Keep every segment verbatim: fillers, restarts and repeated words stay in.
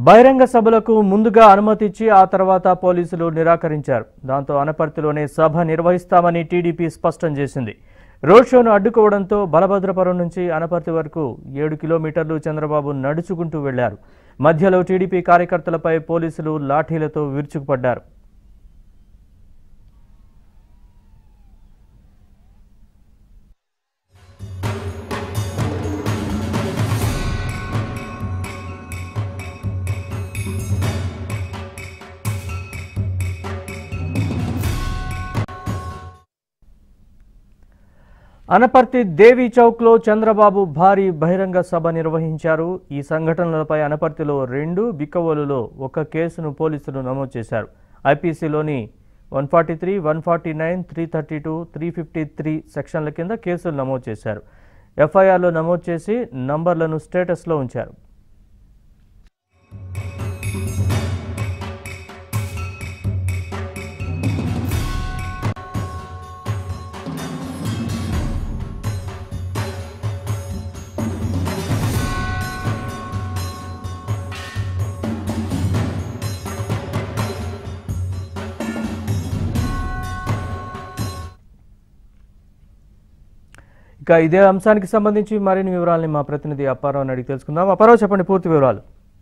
బహిరంగ సభలకు ముందుగా అనుమతి ఇచ్చి ఆ తర్వాత పోలీసులు నిరాకరించారు. దాంతో అనపర్తిలోనే సభ నిర్వహిస్తామని టీడీపీ స్పష్టం చేసింది. రోడ్ షోను అడ్డుకోవడంతో బలభద్రపురం నుంచి అనపర్తి వరకు ఏడు కిలోమీటర్లు చంద్రబాబు నడుచుకుంటూ వెళ్లారు. మధ్యలో టీడీపీ కార్యకర్తలపై పోలీసులు లాఠీలతో విరుచుకుపడ్డారు. అనపర్తి దేవి చౌక్లో చంద్రబాబు భారీ బహిరంగ సభ నిర్వహించారు. ఈ సంఘటనలపై అనపర్తిలో రెండు, బిక్కవోలులో ఒక కేసును పోలీసులు నమోదు చేశారు. ఐపీసీలోని one forty three one forty nine three thirty two three fifty three సెక్షన్ల కింద కేసులు నమోదు చేశారు. ఎఫ్ఐఆర్లో నమోదు చేసి నంబర్లను స్టేటస్లో ఉంచారు. ఇక ఇదే అంశానికి సంబంధించి మరిన్ని వివరాలని మా ప్రతినిధి అప్పారావు అడిగి తెలుసుకుందాం. అప్పారావు, చెప్పండి పూర్తి వివరాలు.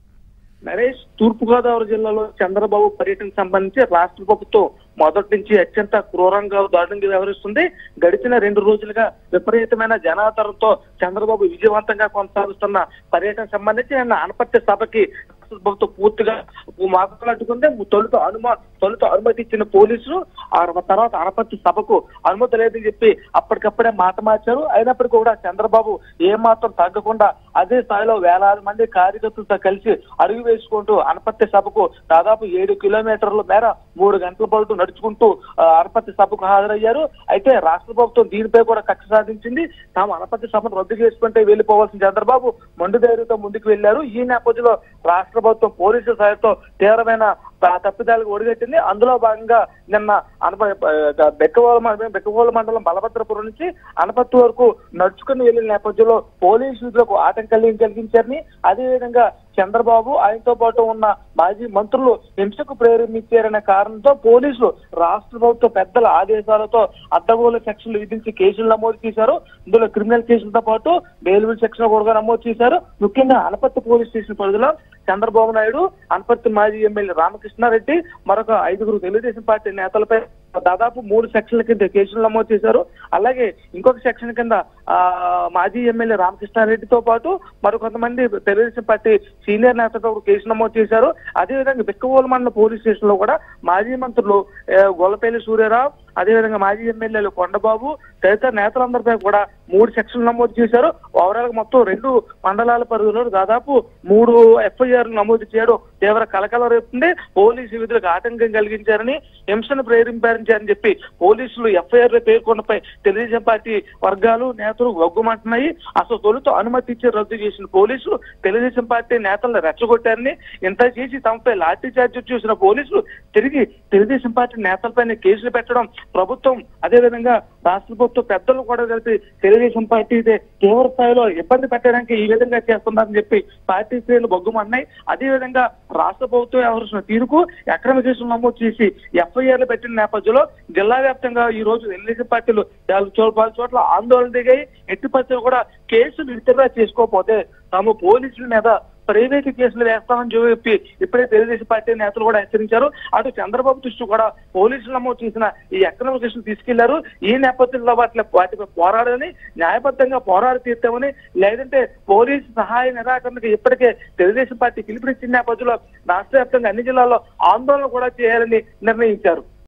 నరేష్, తూర్పుగోదావరి జిల్లాలో చంద్రబాబు పర్యటనకు సంబంధించి రాష్ట్ర ప్రభుత్వం మొదటి నుంచి అత్యంత క్రూరంగా దారుణంగా వ్యవహరిస్తుంది. గడిచిన రెండు రోజులుగా విపరీతమైన జనాదరణతో చంద్రబాబు విజయవంతంగా కొనసాగుతున్న పర్యటన సంబంధించి నిన్న అనపర్తి సభకి ప్రభుత్వం పూర్తిగా మాట్లాడుకుంటే తొలుత అనుమా తొలుత అనుమతి ఇచ్చిన పోలీసులు ఆ తర్వాత అనపర్తి సభకు అనుమతి లేదని చెప్పి అప్పటికప్పుడే మాట మార్చారు. అయినప్పటికీ కూడా చంద్రబాబు ఏమాత్రం తగ్గకుండా అదే స్థాయిలో వేలాది మంది కార్యకర్తలతో కలిసి అడుగు వేసుకుంటూ అనపర్తి సభకు దాదాపు ఏడు కిలోమీటర్ల మేర మూడు గంటల పాటు నడుచుకుంటూ అనపర్తి సభకు హాజరయ్యారు. అయితే రాష్ట్ర ప్రభుత్వం దీనిపై కూడా కక్ష సాధించింది. తాము అనపర్తి సభను రద్దు చేసుకుంటే వెళ్లిపోవాల్సిన చంద్రబాబు మొండి ధైర్యంతో ముందుకు వెళ్లారు. ఈ నేపథ్యంలో రాష్ట్ర ప్రభుత్వం పోలీసుల సాయంతో తీవ్రమైన తప్పిదాలకు ఒడిగట్టింది. అందులో భాగంగా నిన్న అనప బెక్కవోలు బెక్కవోలు మండలం బలభద్రపురం నుంచి అనపర్తి వరకు నడుచుకుని వెళ్లిన నేపథ్యంలో పోలీసులకు ఆటంకాలు కలిగించారని, అదేవిధంగా చంద్రబాబు ఆయనతో పాటు ఉన్న మాజీ మంత్రులు హింసకు ప్రేరేపించారనే కారణంతో పోలీసులు రాష్ట్ర ప్రభుత్వ పెద్దల ఆదేశాలతో అడ్డగోలు సెక్షన్లు విధించి కేసులు నమోదు చేశారు. ఇందులో క్రిమినల్ కేసులతో పాటు బెయిలబుల్ సెక్షన్ కూడా నమోదు చేశారు. ముఖ్యంగా అనపర్తి పోలీస్ స్టేషన్ పరిధిలో చంద్రబాబు నాయుడు, అనపర్తి మాజీ ఎమ్మెల్యే రామకృష్ణారెడ్డి, మరొక ఐదుగురు తెలుగుదేశం పార్టీ నేతలపై దాదాపు మూడు సెక్షన్ల కింద కేసులు నమోదు చేశారు. అలాగే ఇంకొక సెక్షన్ కింద ఆ మాజీ ఎమ్మెల్యే రామకృష్ణారెడ్డితో పాటు మరికొంతమంది తెలుగుదేశం పార్టీ సీనియర్ నేతలతో కేసు నమోదు చేశారు. అదేవిధంగా బిక్కవోలు మండల పోలీస్ స్టేషన్ లో కూడా మాజీ మంత్రులు గొల్లపల్లి సూర్యారావు, అదేవిధంగా మాజీ ఎమ్మెల్యేలు కొండబాబు తదితర నేతలందరిపై కూడా మూడు సెక్షన్లు నమోదు చేశారు. ఓవరాల్ గా మొత్తం రెండు మండలాల పరిధిలో దాదాపు మూడు ఎఫ్ఐఆర్లు నమోదు చేయడం తీవ్ర కలకలం రేపుతుంది. పోలీసు విధులకు ఆటంకం కలిగించారని, హింసను ప్రేరేపించారని చెప్పి పోలీసులు ఎఫ్ఐఆర్ పేర్కొన్నపై తెలుగుదేశం పార్టీ వర్గాలు నేతలు వగ్గుమంటున్నాయి. అసలు తొలుత అనుమతి ఇచ్చి రద్దు చేసిన పోలీసులు తెలుగుదేశం పార్టీ నేతలను రెచ్చగొట్టారని, ఇంత చేసి తమపై లాఠీ చార్జ్ చూసిన పోలీసులు తిరిగి తెలుగుదేశం పార్టీ నేతలపైన కేసులు పెట్టడం ప్రభుత్వం అదేవిధంగా రాష్ట్ర ప్రభుత్వ పెద్దలు కూడా కలిపి తెలుగుదేశం పార్టీ తీవ్ర స్థాయిలో ఇబ్బంది పెట్టడానికి ఈ విధంగా చేస్తున్నారని చెప్పి పార్టీ శ్రేణులు బొగ్గుమన్నాయి. అదేవిధంగా రాష్ట్ర ప్రభుత్వం వ్యవహరిస్తున్న తీరుకు అక్రమ కేసులు నమోదు చేసి ఎఫ్ఐఆర్లు పెట్టిన నేపథ్యంలో జిల్లా వ్యాప్తంగా ఈ రోజు తెలుగుదేశం పార్టీలు పలు చోట్ల ఆందోళన దిగాయి. ఎట్టి పరిస్థితులు కూడా కేసులు విత్డ్రా చేసుకోకపోతే తాము పోలీసుల మీద ప్రైవేటు కేసులు వేస్తామని చెప్పి ఇప్పుడే తెలుగుదేశం పార్టీ నేతలు కూడా హెచ్చరించారు. అటు చంద్రబాబు దృష్టి కూడా పోలీసులు నమోదు చేసిన ఈ అక్రమ కేసులు తీసుకెళ్లారు. ఈ నేపథ్యంలో వాటి వాటిపై పోరాడని, న్యాయబద్ధంగా పోరాడి తీర్తామని, లేదంటే పోలీసు సహాయ నిరాకరణకు ఇప్పటికే తెలుగుదేశం పార్టీ పిలుపునిచ్చిన నేపథ్యంలో రాష్ట్ర వ్యాప్తంగా అన్ని జిల్లాల్లో ఆందోళన కూడా చేయాలని నిర్ణయించారు.